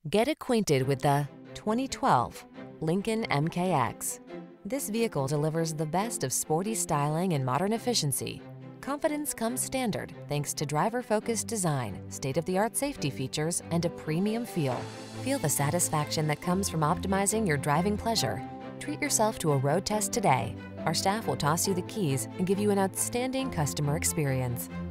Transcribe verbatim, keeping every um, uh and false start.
Get acquainted with the twenty twelve Lincoln M K X. This vehicle delivers the best of sporty styling and modern efficiency. Confidence comes standard thanks to driver-focused design, state-of-the-art safety features, and a premium feel. Feel the satisfaction that comes from optimizing your driving pleasure. Treat yourself to a road test today. Our staff will toss you the keys and give you an outstanding customer experience.